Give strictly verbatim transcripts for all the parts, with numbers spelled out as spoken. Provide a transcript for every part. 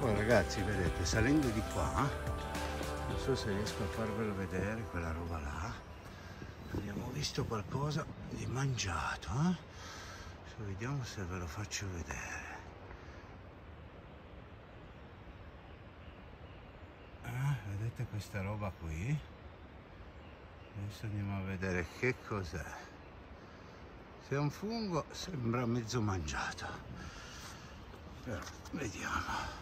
Poi ragazzi, vedete, salendo di qua, non so se riesco a farvelo vedere quella roba là, abbiamo visto qualcosa di mangiato, eh? Adesso vediamo se ve lo faccio vedere. Eh, vedete questa roba qui? Adesso andiamo a vedere che cos'è. Se è un fungo sembra mezzo mangiato, però vediamo.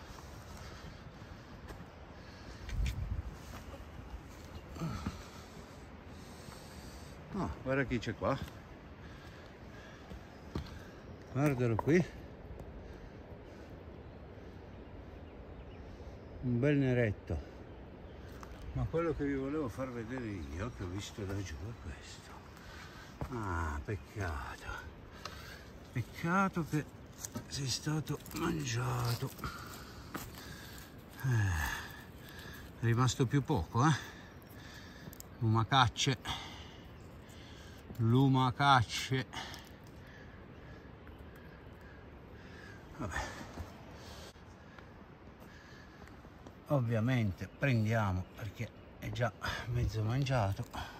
Oh, guarda chi c'è qua, guardalo qui, un bel neretto, ma quello che vi volevo far vedere io, che ho visto da giù, è questo. Ah, peccato, peccato che sei stato mangiato, eh, è rimasto più poco, eh, lumacacce. Lumacacce. Vabbè. Ovviamente prendiamo perché è già mezzo mangiato.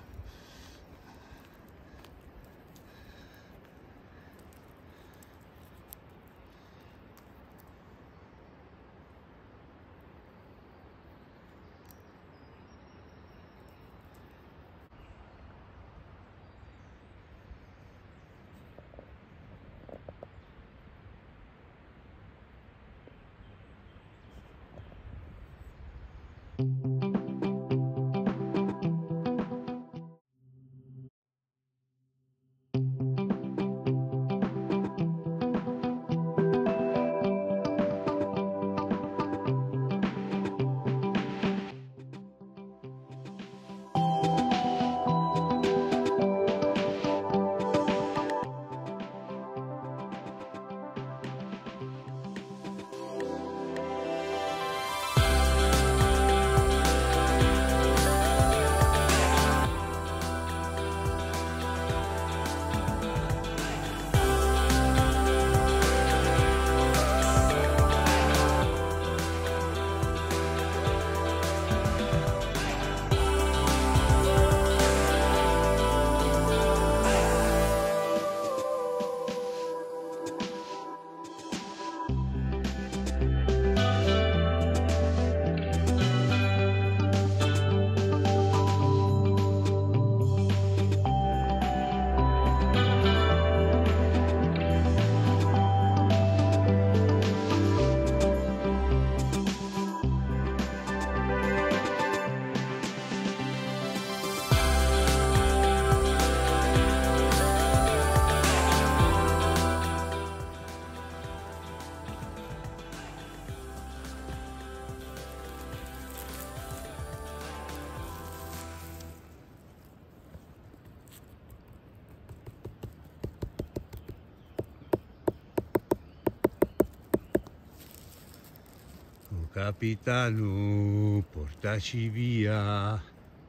Capitano, portaci via.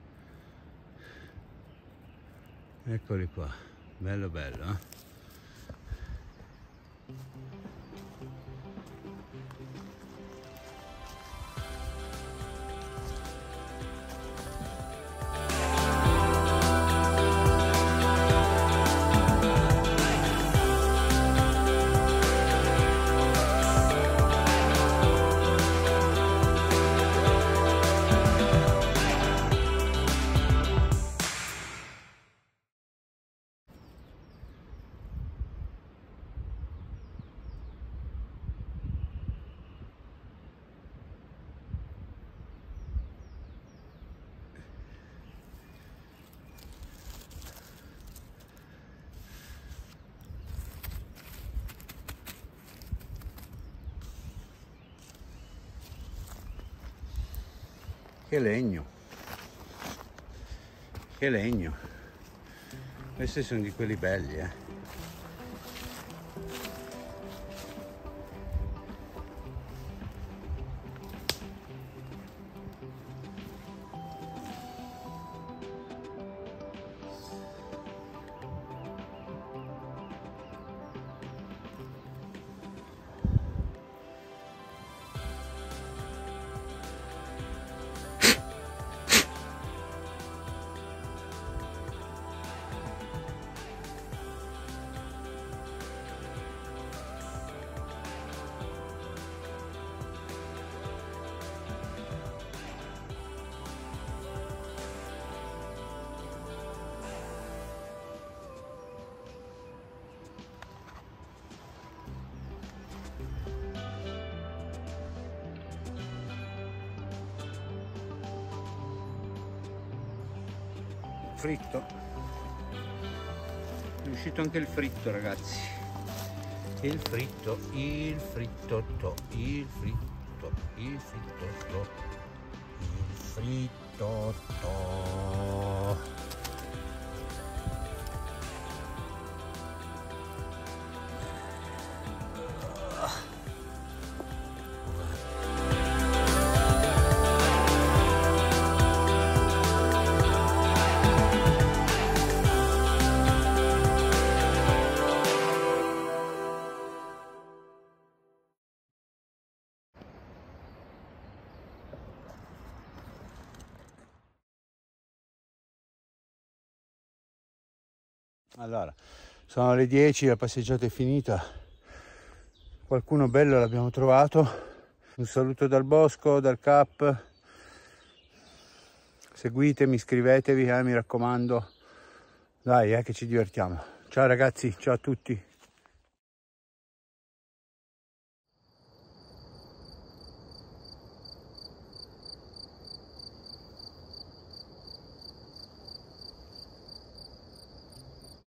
Eccoli qua, bello bello, eh? Che legno, che legno, questi sono di quelli belli, eh. fritto. È uscito anche il fritto, ragazzi. Il fritto, il frittotto, il fritto, il frittotto, il frittotto. Allora, sono le dieci, la passeggiata è finita, qualcuno bello l'abbiamo trovato, un saluto dal bosco, dal Cap, seguitemi, iscrivetevi, eh, mi raccomando, dai eh, che ci divertiamo. Ciao ragazzi, ciao a tutti.